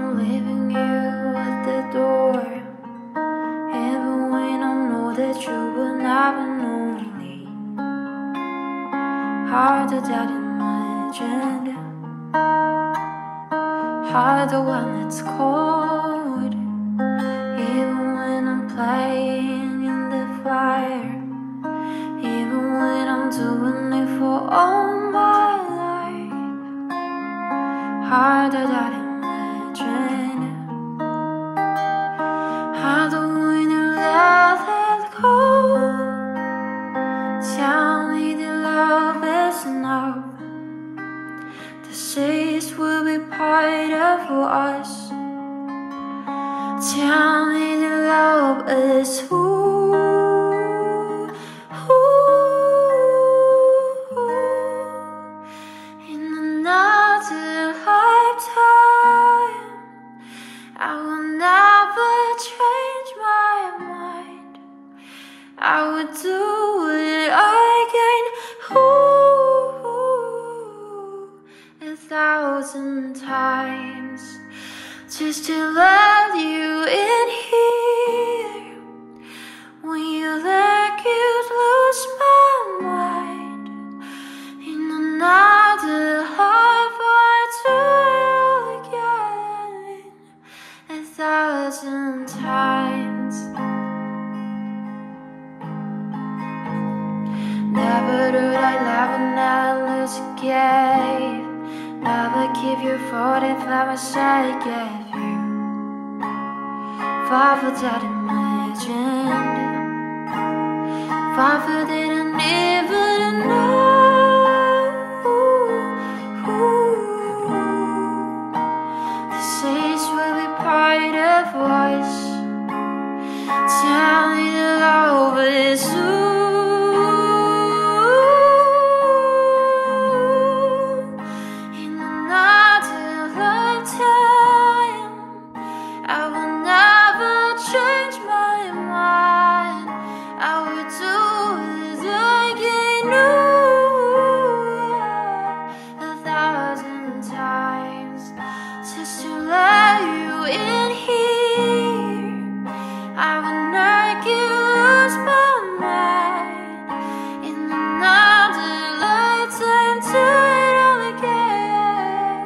I'm leaving you at the door, even when I know that you will never know me. Hard to doubt imagine, hard the one that's cold, even when I'm playing in the fire, even when I'm doing it for all my life. Hard to doubt imagine, hard the one you let it go. Tell me that love is enough, the seas will be part of us. Tell me that love is in another lifetime I will never change my mind. I would do it again, 1,000 times, just to let you in here. When you let you lose my mind, in another life I do it again, 1,000 times. Never would I love and endless gave. Never give you 45 I gave you. Father that imagined, Father didn't even know. The seas will be part of us. Tell me that love is in another lifetime I will never change my mind. I would do it again, 1,000 times, just to let you in here. I would make you lose my mind. In another lifetime, do it all again.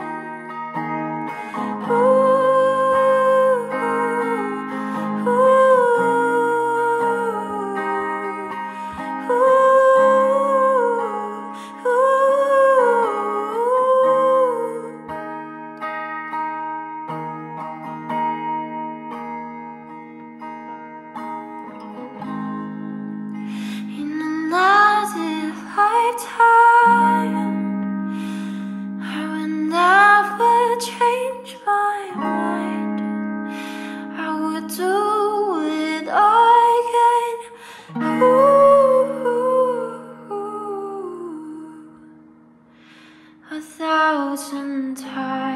In another lifetime I will never change my mind. I would do it again, 1,000 times.